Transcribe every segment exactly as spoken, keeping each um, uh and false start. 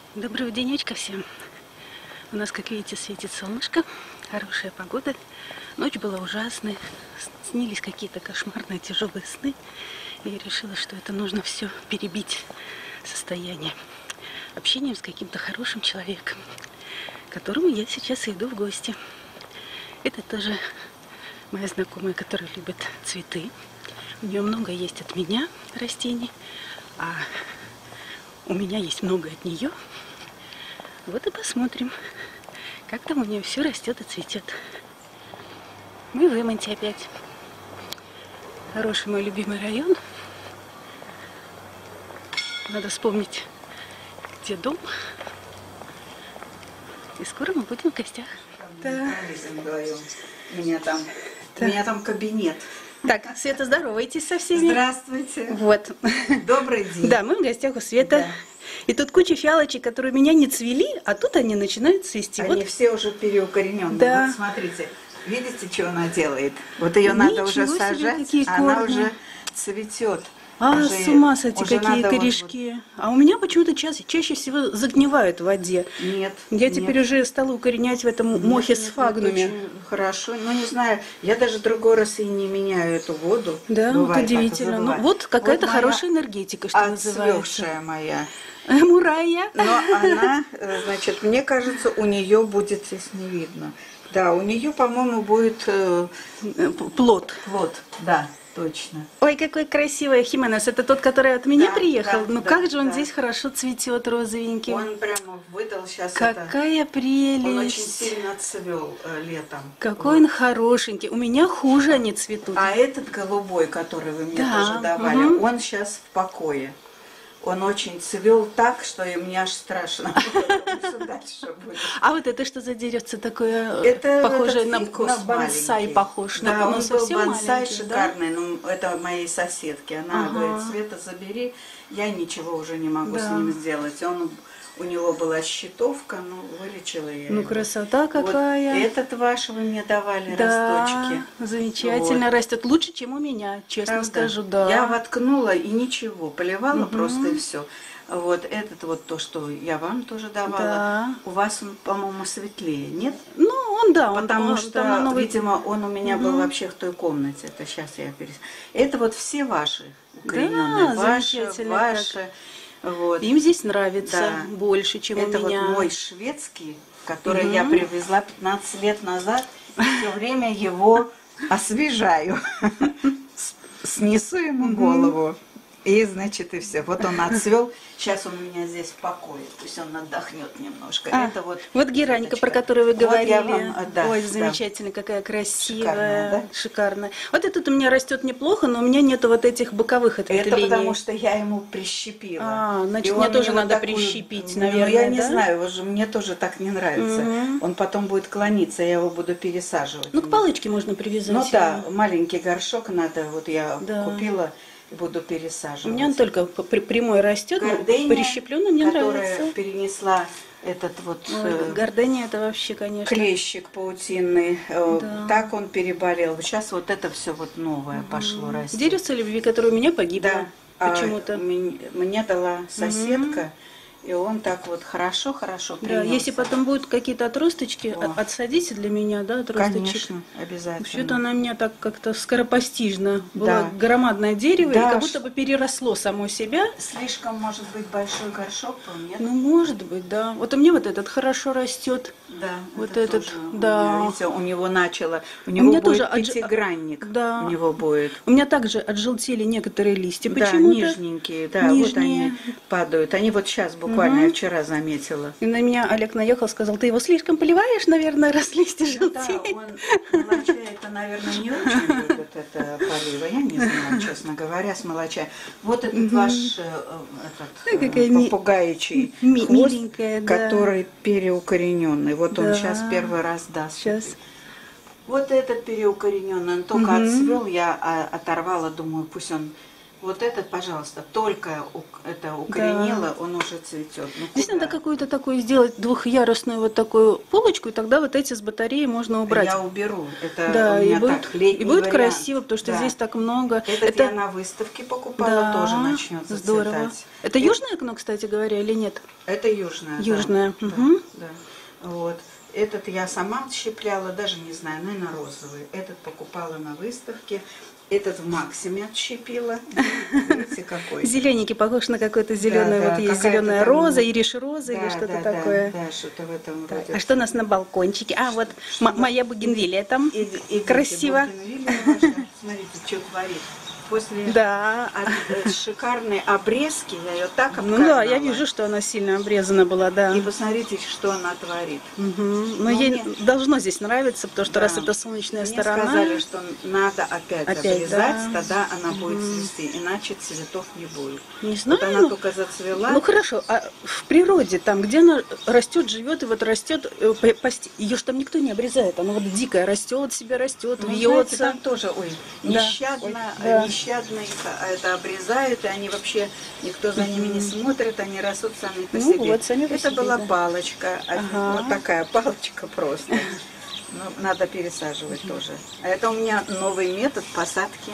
Доброго денечка всем. У нас, как видите, светит солнышко, хорошая погода. Ночь была ужасная, снились какие-то кошмарные тяжелые сны. И я решила, что это нужно все перебить состояние общением с каким-то хорошим человеком, к которому я сейчас иду в гости. Это тоже моя знакомая, которая любит цветы. У нее много есть от меня растений, а у меня есть много от нее. Вот и посмотрим, как там у нее все растет и цветет. Мы в Эмонте опять. Хороший мой любимый район. Надо вспомнить, где дом. И скоро мы будем в гостях. Да. У меня там, да. У меня там кабинет. Так, Света, здоровайтесь со всеми. Здравствуйте. Вот. Добрый день. Да, мы в гостях у Светы. Да. И тут куча фиалочек, которые меня не цвели, а тут они начинают цвести. Они вот. Все уже переукорененные. Да. Вот смотрите, видите, что она делает? Вот ее надо уже сажать, а она уже цветет. А, уже, с ума сойти, какие корешки. Вот, вот. А у меня почему-то чаще, чаще всего загнивают в воде. Нет. Я нет. теперь уже стала укоренять в этом мохе нет, с фагнуме. Очень хорошо. Ну, не знаю, я даже другой раз и не меняю эту воду. Да, бывает, вот удивительно. Ну, вот какая-то вот хорошая энергетика, что называется. Моя. Мурая. Но она, значит, мне кажется, у нее будет, здесь не видно. Да, у нее, по-моему, будет э, плод. Плод, да. Точно. Ой, какой красивый Хименес. Это тот, который от меня да, приехал. Да, ну да, как же он да. здесь хорошо цветет, розовенький. Он прямо выдал сейчас. Какая это... прелесть. Он очень сильно цвел э, летом. Какой вот. Он хорошенький. У меня хуже они цветут. А этот голубой, который вы мне да. тоже давали, угу. он сейчас в покое. Он очень цвел так, что и мне аж страшно. А вот это что за деревце такое? Это похоже на, на бонсай похож. Да, на, он был бонсай маленький, шикарный. Да? Ну, это моей соседки. Она ага. говорит, Света, забери. Я ничего уже не могу да. с ним сделать. Он, у него была щитовка, ну, вылечила я Ну, его. красота какая. Вот этот ваш вы мне давали да, росточки. Замечательно вот. Растет. Лучше, чем у меня, честно Правда? Скажу. Да. Я воткнула и ничего. Поливала угу. просто и все. Вот этот вот то, что я вам тоже давала. Да. У вас он, по-моему, светлее, нет? Ну, он да. Он, Потому он, что, новый... видимо, он у меня угу. был вообще в той комнате. Это сейчас я перес... Это вот все ваши укорененные. Да, ваши, ваши. Вот. Им здесь нравится да. больше, чем это у меня. Это вот мой шведский, который угу. я привезла пятнадцать лет назад. И все время его освежаю. Снесу ему голову. И, значит, и все. Вот он отцвел. Сейчас он у меня здесь в покое. Пусть он отдохнет немножко. А, это вот вот геранька, про которую вы говорили. Вот вам, да, Ой, да. замечательно, какая красивая. Шикарная, да? Шикарная. Вот этот у меня растет неплохо, но у меня нету вот этих боковых от Это линии. потому что я ему прищепила. А, значит, мне тоже надо такую... прищепить, наверное, ну, я не да? знаю, уже мне тоже так не нравится. Угу. Он потом будет клониться, я его буду пересаживать. Ну, к палочке можно привязать. Ну да, маленький горшок надо, вот я да. купила. Буду пересаживать. У меня он только прямой растет, но прищепленно мне которая нравится. перенесла этот вот Ой, гордыня это вообще, конечно. Клещик паутинный. Да. Так он переболел. Сейчас вот это все вот новое угу. пошло расти. Деревце любви, которое у меня погибло да. почему-то. А, мне дала соседка. Угу. И он так вот хорошо-хорошо принялся. Да, если потом будут какие-то отросточки, О. отсадите для меня, да, отросточек. Конечно, обязательно. Вообще-то она у меня так как-то скоропостижно. Было да. громадное дерево, да. и как будто бы переросло само себя. Слишком, может быть, большой горшок был, нет? Ну, может быть, да. Вот у меня вот этот хорошо растет. Да, вот это этот, тоже, да. У, меня, видите, у него начало, у него у меня будет тоже пятигранник, отж... да. у него будет. У меня также отжелтели некоторые листья да, почему-то. нижненькие, да, Нижние. Вот они падают. Они вот сейчас буквально, угу. я вчера заметила. И на меня Олег наехал, сказал, ты его слишком поливаешь, наверное, раз листья желтеют. Да, он мелочай, это, наверное, не очень любит это полива. Я не знаю, честно говоря, с мелочай. Вот этот угу. ваш этот, какая попугаичий ми хвост, миленькая, да. который переукорененный. Вот да. он сейчас первый раз даст. Сейчас. Вот этот переукорененный, он только угу. отцвел, я оторвала, думаю, пусть он Вот этот, пожалуйста, только у- это укоренило, Да. он уже цветет. Ну, Здесь куда? надо какую-то такую сделать двухъярусную вот такую полочку, и тогда вот эти с батареи можно убрать. Я уберу. Это Да, у и меня будет, так, летний и будет вариант. красиво, потому что Да. здесь так много. Этот это я на выставке покупала, да, тоже начнет зацветать. здорово. Это И- южное окно, кстати говоря, или нет? Это южное. Южное, Да, мгм. да, да. Вот. Этот я сама отщепляла, даже не знаю, наверное, розовый. Этот покупала на выставке. Этот в Максиме отщепила. Видите, какой. Зелененький, похож на какой-то зеленый, да, вот есть какая-то зеленая там, роза, ну, ириш роза или Да, что-то да, такое. Да, да, что-то в этом Так, роде. а что у нас на балкончике? А, вот м- моя бугенвилия там. И- и Красиво. бугенвилия наша. Смотрите, что творит. После Да. от- э, шикарной обрезки я ее так Ну обкарнала. да, я вижу, что она сильно обрезана была, да. И посмотрите, что она творит. Мгм. Но Ну, ей мне- должно здесь нравиться, потому что Да. раз это солнечная Мне сторона. сказали, что надо опять, Опять, обрезать, да. тогда она будет цвести, иначе цветов не будет. Не Вот знаю. она только зацвела. Ну хорошо, а в природе, там, где она растет, живет, и вот растет, э, по- пости- ее же там никто не обрезает, она вот дикая растет, себе растет, Ну, знаете, вьется. там тоже, ой, Да. нещадно, Ой, да. нещадно их а, это обрезают, и они вообще, никто за ними не смотрит, они растут сами по Ну себе. вот, сами по Это себе, была да. палочка, а, Ага. вот такая палочка просто. Ну, надо пересаживать тоже. А это у меня новый метод посадки.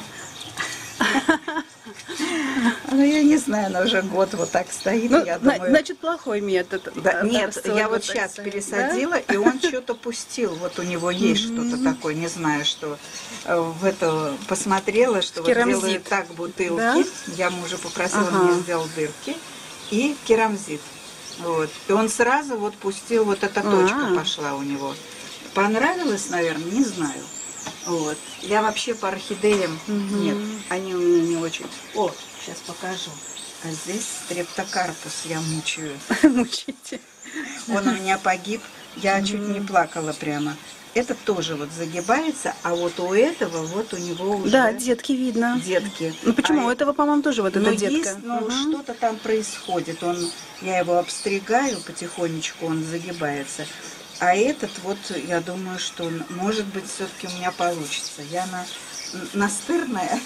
Ну, я не знаю, она уже год вот так стоит, Ну, я зна- думаю... значит, плохой метод. Да, А, нет, так, я вот вот так сейчас сказать, пересадила, и он что-то пустил. Вот у него есть что-то такое, не знаю, что. Э, В это посмотрела, что вот Керамзит. делают так бутылки. Да? Я мужа попросила, Ага. он мне сделал дырки. И керамзит. Вот. И он сразу вот пустил, вот эта точка А. пошла у него. Понравилось, наверное, не знаю. Вот. Я вообще по орхидеям нет, они у меня не очень. О, сейчас покажу. А здесь стрептокарпус я мучаю. да. Мучите. Он у меня погиб, я чуть не плакала прямо. Этот тоже вот загибается, а вот у этого вот у него уже Да, детки видно. детки. Ну почему? А У этого, по-моему, тоже вот ну, эта детка. есть, но Мгм. что-то там происходит. Он, я его обстригаю потихонечку, он загибается. А этот вот, я думаю, что, он, может быть, все-таки у меня получится. Я на, настырная.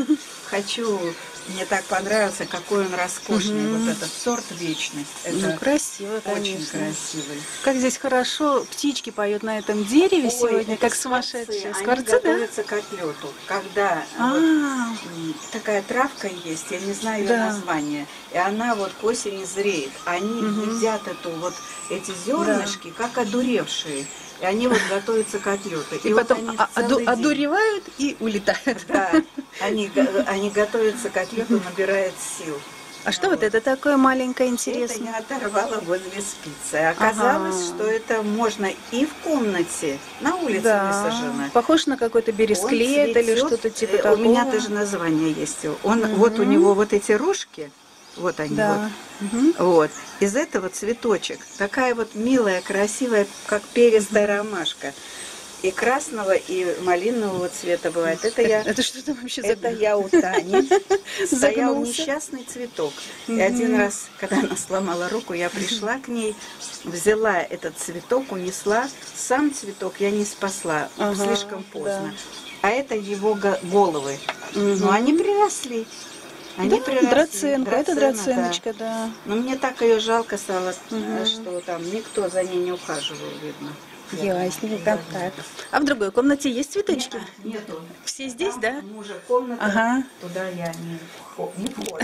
Хочу, мне так понравился, какой он роскошный. Вот этот сорт вечность. Ну, Это красиво, очень конечно. красивый. Как здесь хорошо, птички поют на этом дереве Ой, сегодня, это как скворцы. сумасшедшие. Они Скворцы, да? готовятся к отлету. Когда А, вот, м, такая травка есть, я не знаю ее Да. название, и она вот к осени зреет. Они едят эту вот эти зернышки, как одуревшие. И они вот готовятся к отлету. и вот потом они а- целый оду- день- одуревают и улетают. Да, они, го- они готовятся к отлету, набирают сил. А что вот это такое маленькое, Это интересное? я оторвала возле спицы. Оказалось, Ага. что это можно и в комнате, на улице Да, высажено. похож на какой-то Он бересклет или цветет, что-то типа э, такого. У меня даже название есть. Он, вот у него вот эти рожки, вот они Да. Мгм. вот. Вот. Из этого цветочек. Такая вот милая, красивая, как перистая ромашка. И красного, и малинового цвета бывает. Это я... Это что там вообще за... Это я у Тани. Стоял Загнулся. несчастный цветок. И один раз, когда она сломала руку, я пришла к ней, взяла этот цветок, унесла. Сам цветок я не спасла, Ага, слишком поздно. да. А это его го- головы. Мгм. Но они приросли. Они Да, приросли. драценка, это Драцена, драценочка, да. Но мне так ее жалко стало, что там никто за ней не ухаживал, видно. Ясненько, так. А в другой комнате есть цветочки? Нету. Все здесь, Там да? у мужа комната, Ага. туда я не, вхо- не вхожу.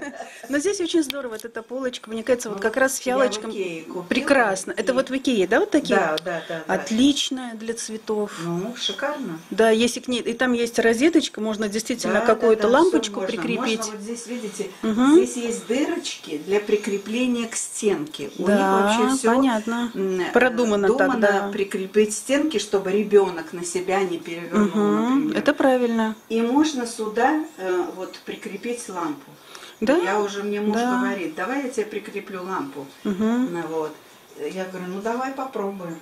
Но здесь очень здорово, вот эта полочка, мне кажется, вот Ну, как раз с я в фиалочком. Икее купила, Прекрасно. и- Это вот в Икее, да, вот такие? Да, да, да. да. Отличная для цветов. Ну, шикарно. Да, если к ней, и там есть розеточка, можно действительно Да, какую-то да, да, лампочку всё можно. прикрепить. Можно вот здесь, видите, Мгм. здесь есть дырочки для прикрепления к стенке. У них Да, вообще все понятно. Продумано так, да. прикрепить стенки, чтобы ребенок на себя не перевернул, Мгм, например. это правильно. И можно сюда э, вот прикрепить лампу. Да? Я уже, мне муж Да. говорит, давай я тебе прикреплю лампу. Мгм. Ну, вот. Я говорю, ну давай попробуем.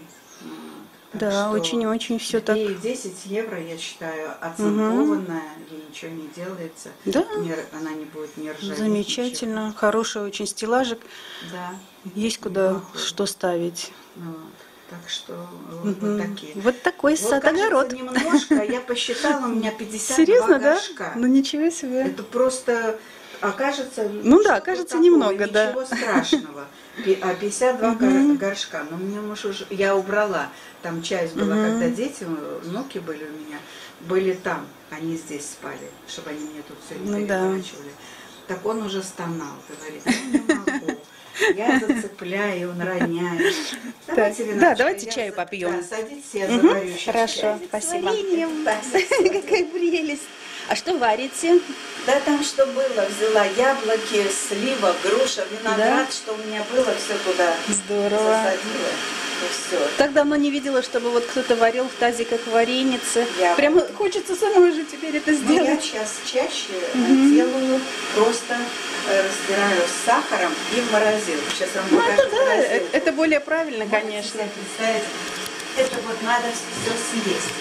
Так Да, что очень-очень все так. и десять евро, я считаю, оцинкованная, ей ничего не делается. Да. Не- она не будет не ржаветь. Замечательно. Хороший очень стеллажик. ничего. Да. Есть куда Неплохой. что ставить. Вот. Так что вот, вот такие. Вот такой Вот, сад-огород. кажется, немножко, я посчитала, у меня пятьдесят два Серьезно, да? горшка. Ну ничего себе. Это просто окажется... Ну да, окажется немного, да. Ничего страшного. Пи- А пятьдесят два гор- горшка. Но мне муж уже... Я убрала. Там часть была, когда дети, внуки были у меня, были там. Они здесь спали, чтобы они мне тут все не Ну да. переворачивали. Так он уже стонал, говорит, ну не могу. Я зацепляю, он роняет. Давайте, Да, виночка, давайте я чаю за- попьем. Да, садитесь, я Мгм, заварю сейчас хорошо, чай. спасибо. Да, Какая прелесть. А что варите? Да, там что было, взяла яблоки, слива, груша, виноград, что у меня было, все туда Здорово. засадила. И все. Так давно не видела, чтобы вот кто-то варил в тазиках вареницы. Я Прямо вот- хочется самой же теперь это Но я сделать. сейчас чаще э, делаю, просто э, разбираю с сахаром и в морозилку. Сейчас вам Ну покажу это да, морозилку. это, это более правильно, Можете конечно. себе представить, это вот надо все съесть.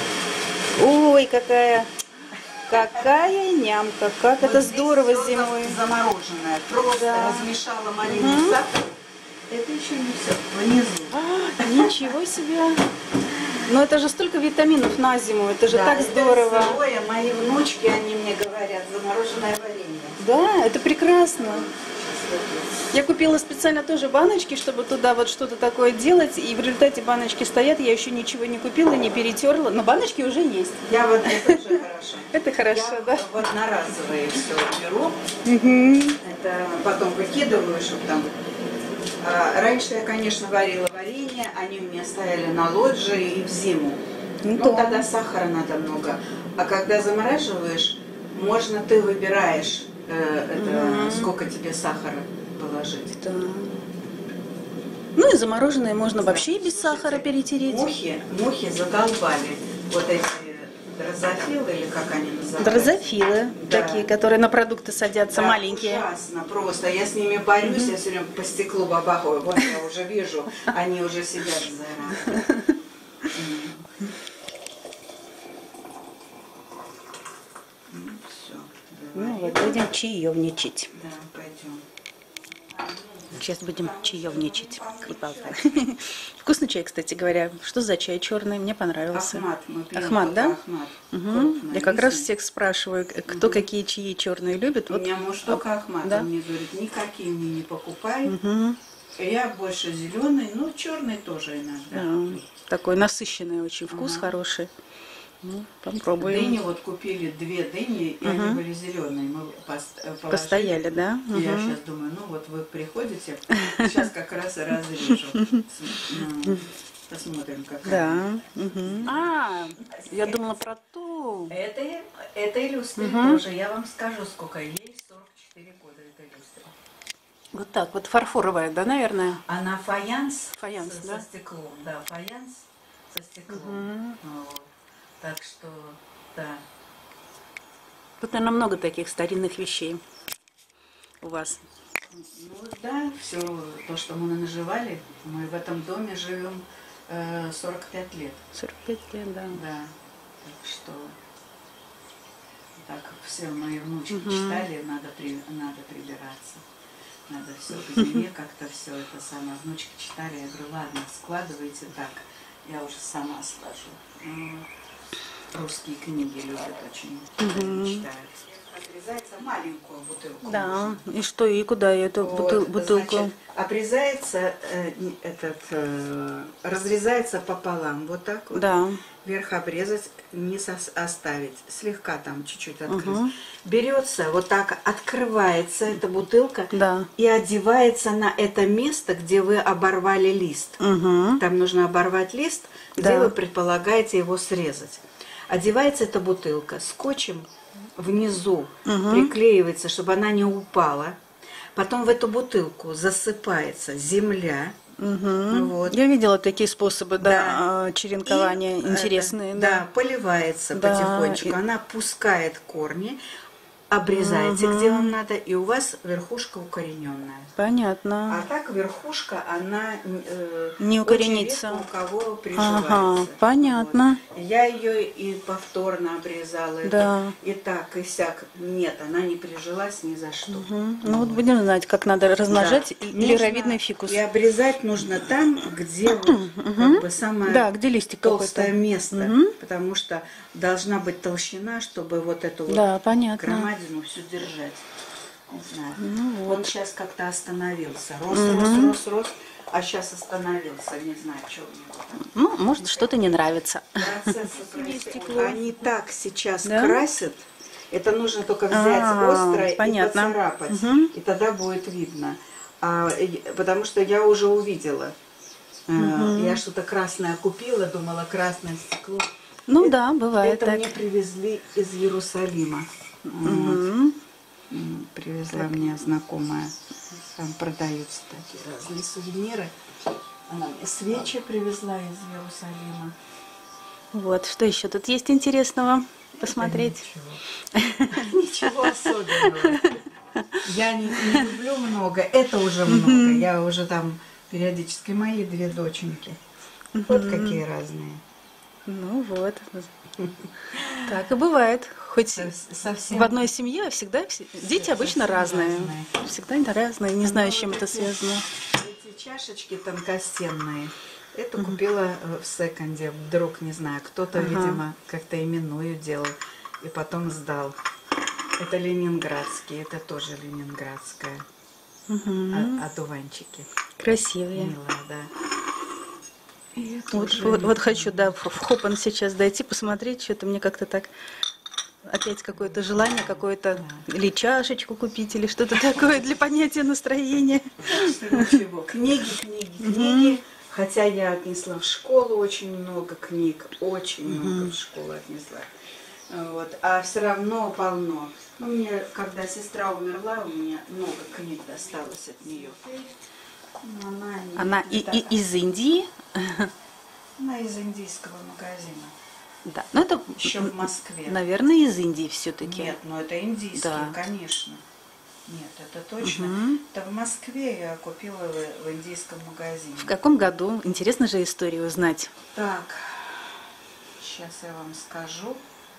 Ой, какая, какая нямка, как Вот это здесь здорово всё зимой. замороженное. Просто Да. размешала маленький сахар. Это еще не все. Внизу. А, ничего себе. Но это же столько витаминов на зиму, это же Да, так это здорово. сырое. Мои внучки, они мне говорят, замороженное варенье. Да, это прекрасно. Сейчас выпью. Я купила специально тоже баночки, чтобы туда вот что-то такое делать, и в результате баночки стоят, я еще ничего не купила, не перетерла, но баночки уже есть. Я вот, это уже хорошо. Это хорошо, Я да? вот одноразовые все беру. Мгм. Это потом выкидываю, чтобы там... А, раньше я, конечно, варила варенье, они у меня стояли на лоджии и в зиму. Ну Ну, да. тогда сахара надо много. А когда замораживаешь, можно ты выбираешь, э, это, сколько тебе сахара положить. Да. Ну и замороженные можно вообще и без Слушайте, сахара перетереть. Мухи, мухи задолбали. Вот эти дрозофилы, или как они называются? Дрозофилы, Да. такие, которые на продукты садятся, Да, маленькие. ужасно просто. Я с ними борюсь, я все время по стеклу бабахаю. Вот я уже вижу, они уже сидят заранее. Ну, все. Ну вот, будем чаевничать. Да, пойдем. Сейчас будем чаевничать и болтать. Вкусный чай, кстати говоря. Что за чай черный? Мне понравился. Ахмат, мы пьем Ахмат, только да? Ахмат. Угу. Крупный, Я как раз листный. всех спрашиваю, кто какие чаи черные любит. У Вот. меня муж только Ахмат. Да? Он мне говорит, никакие мне не покупай. Мгм. Я больше зеленый, но черный тоже иногда. Да, такой насыщенный очень вкус, хороший. Ну, попробуем. Дыни вот купили две дыни, и они были зеленые. Мы пос- э, положили. Постояли, да? И Я Мгм. сейчас думаю, ну вот вы приходите, сейчас как раз и разрежу. С- ну, Посмотрим, какая. Да. Мгм. А, я думала про ту. Это, это люстры тоже. Я вам скажу, сколько ей. сорок четыре года этой люстры. Вот так, вот фарфоровая, да, наверное? Она фаянс, Фаянс, со, да? со стеклом. Да, фаянс со стеклом. Вот. Так что, да. Тут, наверное, много таких старинных вещей у вас. Ну да, все то, что мы наживали, мы в этом доме живем э, сорок пять лет. сорок пять лет, да. Да. Так что так все мои внучки читали, надо, при, надо прибираться. Надо все к зиме как-то все это самое. Внучки читали, я говорю, ладно, складывайте так, я уже сама сложу. Ну, русские книги любят очень, читают. Отрезается маленькую бутылку. Да, можно. и что, и куда я эту Вот, бутыл- бутылку? значит, обрезается, э, не- этот, э, разрезается пополам, вот так вот. Да. Вверх обрезать, низ ос- оставить, слегка там чуть-чуть открыть. Берется, вот так открывается эта бутылка Да. и одевается на это место, где вы оборвали лист. Угу. Там нужно оборвать лист, где Да. вы предполагаете его срезать. Одевается эта бутылка скотчем внизу, приклеивается, чтобы она не упала. Потом в эту бутылку засыпается земля. Угу. Вот. Я видела такие способы, да, Да. а, черенкования И, э, интересные, да, да. поливается Да, потихонечку. и- Она пускает корни. обрезаете, Мгм. где вам надо, и у вас верхушка укорененная. Понятно. А так верхушка, она э, Не укоренится. очень редко у кого приживается. Ага, понятно. Вот. Я ее и повторно обрезала. Да. И так, и сяк. Нет, она не прижилась ни за что. Мгм. Ну вот будем знать, как надо размножать Да. лилировидный Нужно- фикус. И обрезать нужно там, где вот, как бы самое Да, где листик толстое какой-то. место. Мгм. Потому что должна быть толщина, чтобы вот эту вот Да, понятно. громадину всю держать. Не знаю. Ну Он вот. сейчас как-то остановился. Рос, рос, рос, рос, а сейчас остановился. Не знаю, что у него там. Ну, может, что-то не нравится. Процессы происходят. стекло. Они так сейчас Да? красят. Это нужно только взять А, острое понятно. и поцарапать. Мгм. И тогда будет видно. А, и- потому что я уже увидела. Э, Я что-то красное купила, думала, красное стекло. Ну Это- да, бывает Это так. мне привезли из Иерусалима. Вот. Мгм. М, Привезла мне знакомая. Там продаются такие разные сувениры. Она мне свечи привезла из Иерусалима. Вот, что еще тут есть интересного посмотреть? Ничего. Ничего особенного. Я не, не люблю много, это уже много. Я уже там периодически мои две доченьки. Вот какие разные. Ну вот. Так и бывает. Хоть Со- Совсем в одной семье всегда все- дети обычно совсем разные. разные. Всегда разные. Не знаю, с чем вот это эти- связано. Эти чашечки тонкостенные. Это купила э, в секонде. Вдруг, не знаю, кто-то, Ага. видимо, как-то именную делал и потом сдал. Это ленинградские, это тоже ленинградская. Мгм. А- одуванчики. Красивые. Милая, да. И это Вот, уже вот, не- вот хочу, да, в в Хопан сейчас дойти, посмотреть, что-то мне как-то так опять какое-то желание, какое-то или чашечку купить, или что-то такое для поднятия настроения. Ничего. Книги, книги, книги. Хотя я отнесла в школу очень много книг, очень много в школу отнесла. Вот. А все равно полно. Ну, мне, когда сестра умерла, у меня много книг досталось от нее. Она, не- Она не и, так- и из Индии. Она из индийского магазина. Да, ну это, Еще в Москве. наверное, из Индии все-таки. Нет, ну это индийские, Да. конечно. Нет, это точно. Мгм. Это в Москве я купила в, в индийском магазине. В каком году? Интересно же историю узнать. Так, сейчас я вам скажу.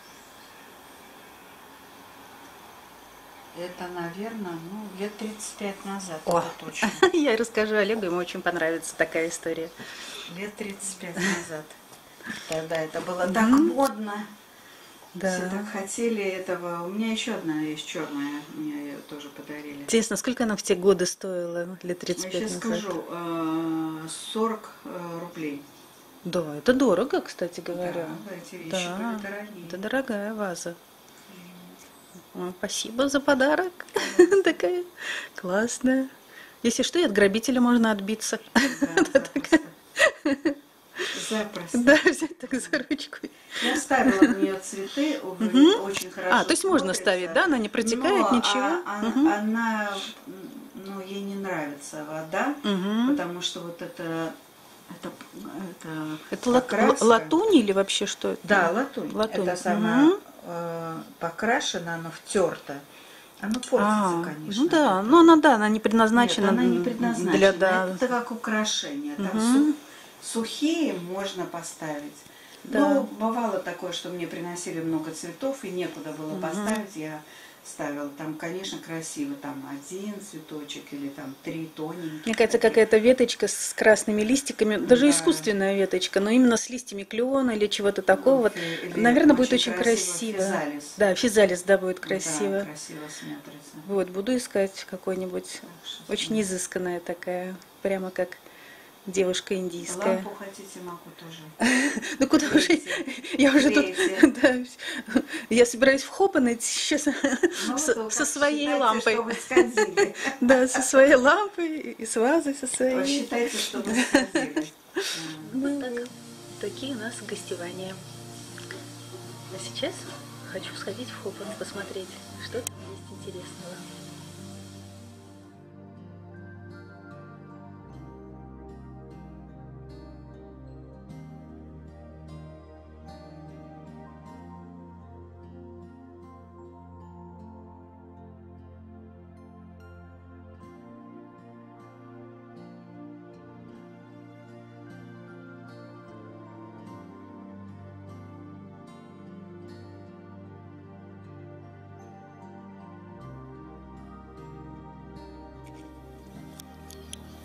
Это, наверное, ну, лет тридцать пять назад, О. это точно. Я расскажу Олегу, ему очень понравится такая история. Лет тридцать пять назад. Тогда это было так модно. Все так хотели этого. У меня еще одна есть черная, мне ее тоже подарили. Интересно, сколько она в те годы стоила, лет тридцать Я пять сейчас назад? скажу, э, сорок э, рублей. Да, это дорого, кстати говоря. Да, эти вещи Да, были дорогие. это дорогая ваза. О, спасибо за подарок. Такая классная. Если что, и от грабителя можно отбиться. Да, запросто. Запросто. Да, взять так за ручку. Я ставила в нее цветы, в- очень хорошо. А, то есть можно смотрится. ставить, да? Она не протекает, Но, ничего? а- а- Мгм. Она, ну, ей не нравится вода, Мгм. потому что вот это, это, это, Это лат- покраска. латунь или вообще что это? Да, латунь. Латунь. Это самое Мгм. э, покрашено, оно втерто. Оно портится, А, конечно. ну да, но она, да, она не предназначена, Нет, она не м, предназначена. для, да. Это как украшение. Там Мгм. су- сухие можно поставить. Да. Ну, бывало такое, что мне приносили много цветов, и некуда было поставить. Я ставила. Там, конечно, красиво. Там один цветочек или там три тоненьких. Мне кажется, таких. какая-то веточка с красными листиками, даже Да. искусственная веточка, но именно с листьями клена или чего-то такого. Вот, Или- или наверное, будет очень очень красиво красиво. физалис. Да, физалис, да, будет красиво. Да, красиво смотрится. Вот, буду искать какой-нибудь что очень изысканная такая, прямо как девушка индийская. Лампу хотите, могу тоже. Ну куда уже? Клеите. Я уже Клеите. тут, да, я собираюсь в Хопан идти сейчас Ну, со, то со как своей считайте, лампой. что вы сходили. Да, со своей лампой и с вазой со своей. Считайте, что вы сходили. Ну, так, такие у нас гостевания. А сейчас хочу сходить в Хопан, посмотреть, что там есть интересного.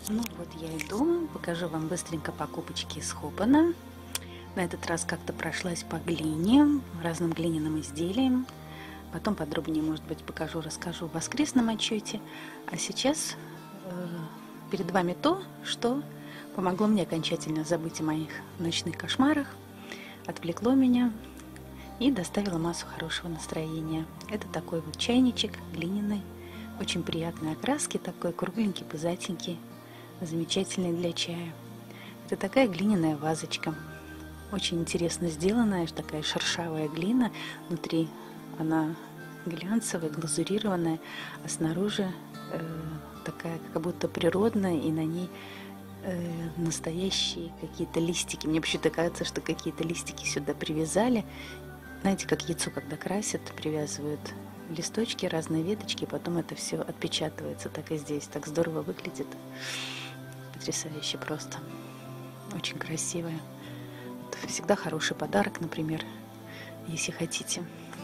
Ну вот я иду, покажу вам быстренько покупочки из Хопана. На этот раз как-то прошлась по глине, разным глиняным изделиям. Потом подробнее, может быть, покажу, расскажу в воскресном отчете. А сейчас э, перед вами то, что помогло мне окончательно забыть о моих ночных кошмарах, отвлекло меня и доставило массу хорошего настроения. Это такой вот чайничек глиняный, очень приятной окраски, такой кругленький, пузатенький, замечательный для чая. Это такая глиняная вазочка, очень интересно сделанная, такая шершавая глина, внутри она глянцевая, глазурированная, а снаружи э, такая как будто природная, и на ней э, настоящие какие-то листики. Мне почему-то кажется, что какие-то листики сюда привязали. Знаете, как яйцо, когда красят, привязывают листочки, разные веточки, и потом это все отпечатывается. Так и здесь. Так здорово выглядит. Потрясающе просто. Очень красивая. Это всегда хороший подарок, например, если хотите.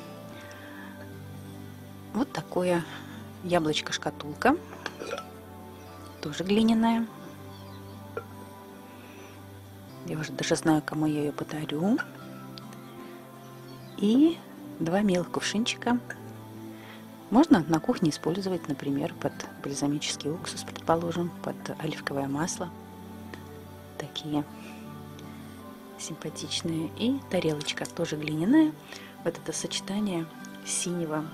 Вот такое яблочко-шкатулка. Тоже глиняная. Я уже даже знаю, кому я ее подарю. И два милых кувшинчика. Можно на кухне использовать, например, под бальзамический уксус, предположим, под оливковое масло. Такие симпатичные. И тарелочка тоже глиняная. Вот это сочетание синего,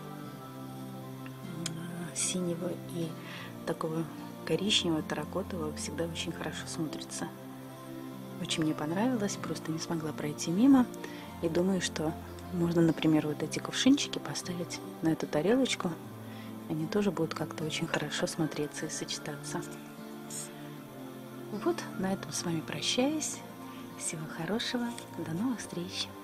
синего и такого коричневого, терракотового всегда очень хорошо смотрится. Очень мне понравилось, просто не смогла пройти мимо. И думаю, что можно, например, вот эти кувшинчики поставить на эту тарелочку. Они тоже будут как-то очень хорошо смотреться и сочетаться. Вот, на этом с вами прощаюсь. Всего хорошего. До новых встреч.